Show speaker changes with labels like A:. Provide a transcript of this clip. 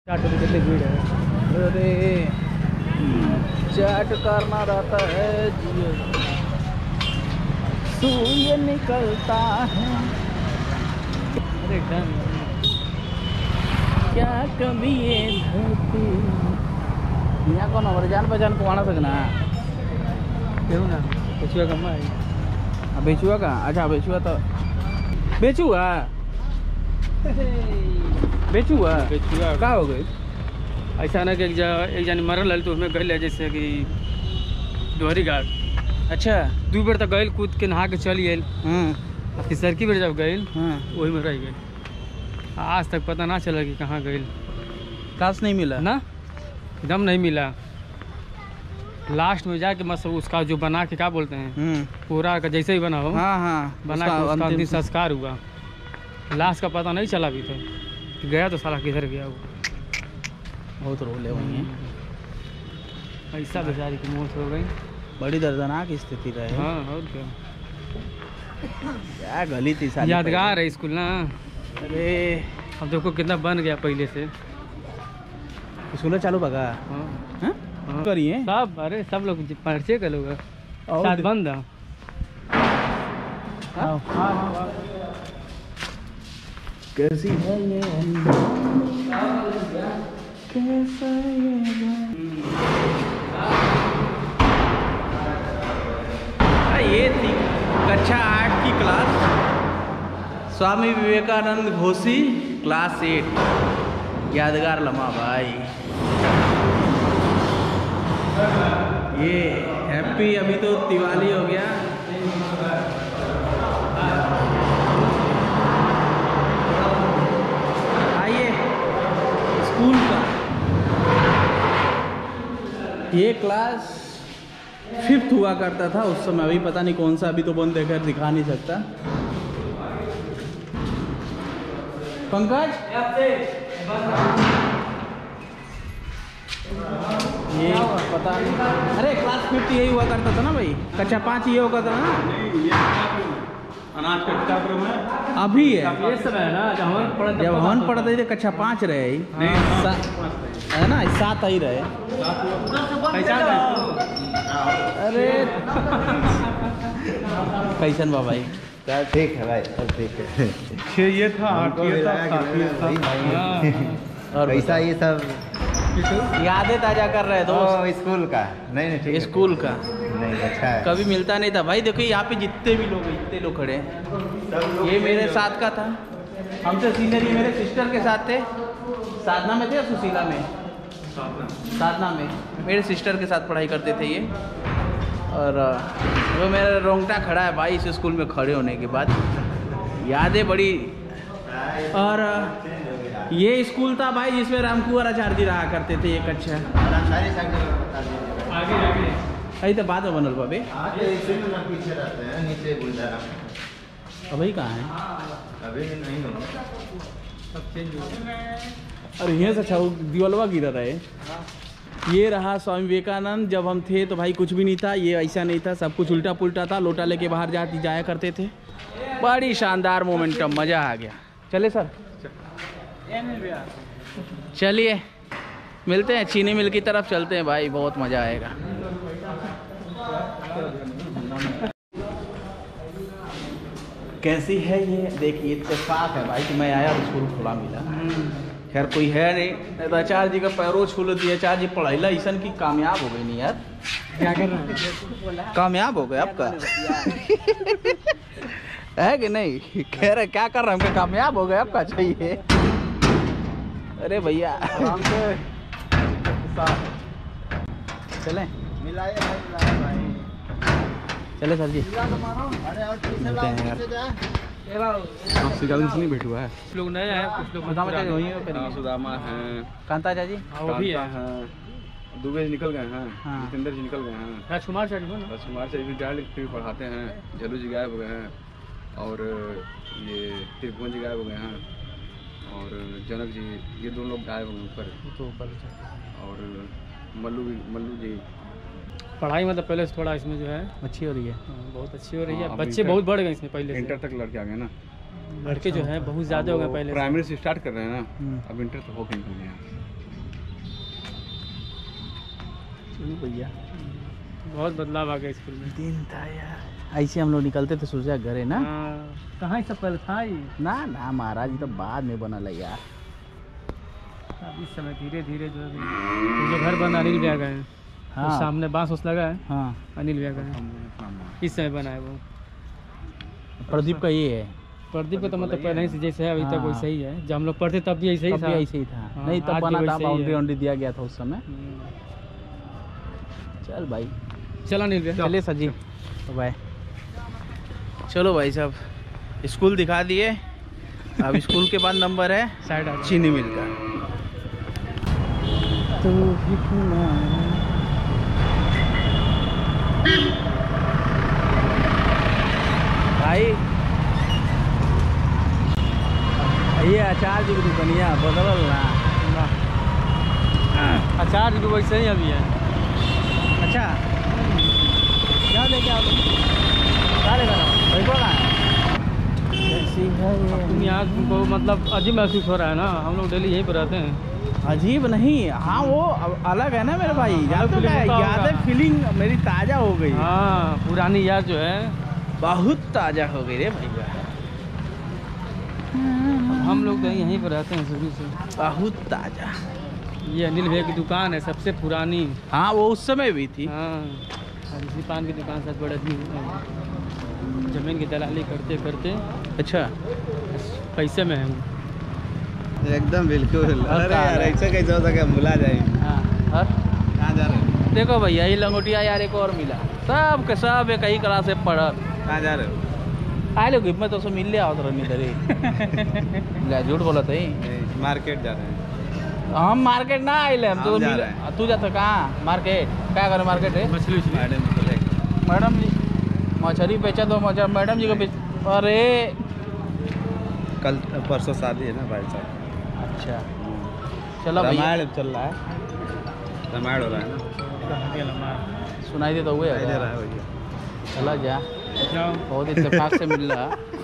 A: चाट में कितनी भीड़ है। अरे चाट करना रहता है जियो सूर्य निकलता है। अरे डन क्या कभी ये धरती यहाँ कौन हमारे जान पहचान को आना सकना क्यों ना बेचुआ कमा है। बेचुआ का अच्छा बेचुआ तो बेचुआ बेचुआ बेचुआ का हो गई ऐसा ना कि एक जानी मरल है तो उसमें गए जैसे कि दोहरी घाट। अच्छा 2 बेर तक गए कूद के नहा के चल गए। हाँ तीसरकी बेर जब गए हाँ वही में रह गए। आज तक पता ना चला कि कहाँ गए। काश नहीं मिला ना एकदम नहीं मिला। लास्ट में जाके मतलब उसका जो बना के क्या बोलते हैं पूरा का जैसे ही बना हो हाँ हाँ बना के उसका अंतिम संस्कार हुआ। लास्ट का पता नहीं चला अभी तो गया तो साला किधर गया वो। बहुत रोले हुई हैं ऐसा बेचारी की मौत हो गई। बड़ी दर्दनाक स्थिति रहे। हाँ और क्या गली थी सारी यादगार है स्कूल ना। अरे अब देखो कितना बन गया पहले से। स्कूल चालू बगा हाँ करिए सब। अरे सब लोग परिचय कर लोग शायद बंद है। कैसी है ये कैसा ये थी कक्षा 8 की क्लास। स्वामी विवेकानंद घोसी क्लास 8। यादगार लम्हा भाई। ये हैप्पी अभी तो दिवाली हो गया। आइए स्कूल का ये क्लास 5th हुआ करता था उस समय। अभी पता नहीं कौन सा अभी तो बंद देकर दिखा नहीं सकता। पंकज ये पता नहीं। अरे क्लास 5th यही हुआ करता था ना भाई। कक्षा 5 ये होगा था ना। अनाज का कार्यक्रम है अभी है ये सब है ना। जब हम पढ़ते थे कक्षा 5 रहे है ना 7 ही रहे। अरे कैसन बा भाई
B: ठीक है भाई सब ठीक है।
A: ये था
B: और ऐसा ये सब
A: यादें ताजा कर रहे थे
B: स्कूल का। नहीं ठीक है
A: स्कूल का
B: नहीं अच्छा है।
A: कभी मिलता नहीं था भाई। देखो यहाँ पे जितने भी लोग इतने लोग खड़े हैं। ये मेरे साथ का था। हम तो सीनियर ही मेरे सिस्टर के साथ थे। साधना में थे या सुशीला में? साधना में मेरे सिस्टर के साथ पढ़ाई करते थे ये। और वो मेरा रोंगटा खड़ा है भाई इस स्कूल में खड़े होने के बाद। यादें बड़ी। और ये स्कूल था भाई जिसमें रामकुमार आचार्य जी रहा करते थे। एक अच्छा अभी तो बाद में बनल बाबे। अभी कहाँ है?
B: अभी नहीं
A: अरे यहाँ से अच्छा दीवालवा गिरा रहे। ये रहा स्वामी विवेकानंद। जब हम थे तो भाई कुछ भी नहीं था। ये ऐसा नहीं था सब कुछ उल्टा पुल्टा था। लोटा लेके बाहर जाया करते थे। बड़ी शानदार मोमेंटम मज़ा आ गया। चले सर चलिए मिलते हैं चीनी मिल की तरफ चलते हैं भाई। बहुत मज़ा आएगा। कैसी है ये देखिए इत्तेफाक है भाई कि मैं आया और स्कूल खुला मिला। खैर कोई है नहीं तो आचार्य जी का पैरों छू दिया। आचार्य जी पढ़ाईला ईसन की कामयाब हो गई नहीं यार। क्या कर रहा है? कामयाब हो गए आपका है कि नहीं? कह रहे क्या कर रहे हैं? कामयाब हो गए आपका चाहिए। अरे भैया चलें चले सर जी मिलते हैं यार। आपसे ज़्यादा नहीं बैठा हुआ है। लोग नए हैं कुछ लोग सुदामा हैं कांता जी वो भी हैं। दुबे निकल गए हैं। जितेंद्र जी निकल गए हैं। राजकुमार सर भी पढ़ाते हैं। झलू जी गायब हो गए हैं। और ये त्रिभुवन जी गायब हो गए हैं। और जनक जी ये 2 लोग गायब हो गए ऊपर। और मल्लू जी पढ़ाई मतलब पहले से थोड़ा इसमें जो है अच्छी हो रही है। बहुत अच्छी हो रही है। बच्चे बहुत बढ़ गए इसमें। पहले इंटर तक लड़के आ गए ना। लड़के जो है बहुत ज़्यादा हो गए। पहले प्राइमरी से स्टार्ट कर रहे हैं ना। अब इंटर तो हो गए।
C: भैया
A: बहुत बदलाव आ गया स्कूल में।
C: दिन था यार, ऐसे हम लोग निकलते थे सोचा घर है ना।
A: कहाँ सब पहले था ही
C: ना ना महाराज जी तो बाद में बनल है यार।
A: अब इस समय धीरे धीरे जो है जो घर बन अनिल भैया गए।
C: हाँ
A: तो सामने बांस उस लगा है।
C: हाँ
A: अनिल भैया गए इस समय बना है वो।
C: प्रदीप का ये है।
A: प्रदीप का तो मतलब पहले ही से जैसे है अभी तक
C: हाँ।
A: वैसे ही है। जब हम लोग पढ़ते तब भी ऐसे ही
C: तब
A: था।
C: भी ऐसे ही था।
A: हाँ,
C: नहीं
A: आज
C: तब
A: भी
C: बना था,
A: वैसे ही
C: बाउंड्री
A: है।
C: वाउंड्री दिया गया था उस समय। चल भाई
A: चला अनिल भैया
C: चलिए सर जी बाय। चलो भाई साहब स्कूल दिखा दिए। अब स्कूल के बाद नंबर है
A: साइड आ
C: चीनी मिल का। तो भाई ये अचार जी की दुकानिया बदल ना।
A: अचार भी वैसे ही अभी है।
C: अच्छा क्या लेके आओ क्या लेकर आओ भाई बोला कैसी है
A: तुम यहाँ तुमको मतलब अजीब महसूस हो रहा है ना। हम लोग डेली यहीं पर रहते हैं।
C: अजीब नहीं। हाँ वो अलग है ना मेरे भाई। याद तो क्या है, यादें फीलिंग मेरी ताज़ा हो गई।
A: हाँ पुरानी याद जो है
C: बहुत ताज़ा हो गई रे भैया।
A: हम लोग तो यहीं पर रहते हैं शुरू से।
C: बहुत ताज़ा।
A: ये अनिल भैया की दुकान है सबसे पुरानी।
C: हाँ वो उस समय भी थी।
A: हाँ और इसी पान की दुकान से बड़े आदमी जमीन की दलाली करते करते
C: अच्छा
A: पैसे में है।
B: एकदम बिल्कुल। अरे यार ऐसे कैसे हो सके, भुला जाएंगे।
C: हाँ और
B: कहाँ जा रहे हो?
C: देखो भैया ये लंगोटिया यार एक और मिला। सब के सब एक ही क्लास से पढ़त।
B: कहाँ जा रहे हो?
C: आए लोग मैं तो मिल लिया उधर इधर ही झूठ बोला था ही।
B: मार्केट जा रहे हैं।
C: हम मार्केट ना आए हम तो
B: हम जा
C: मिल।
B: रहे हैं।
C: तू जाता कहाँ मार्केट क्या करे मार्केट है
A: मछली उछली
B: मैडम को लेकर।
C: मैडम जी मछली बेचा दो मछली मैडम जी को बेच। अरे
B: कल परसों शादी है ना भाई साहब।
C: अच्छा चलो भैया
B: रामायण चल रहा है। रामायण हो रहा है ना।
C: सुनाई देता हुए
B: दे रहा है भैया।
C: चला जा
A: जाओ।
C: बहुत इत्तेफाक से मिल रहा।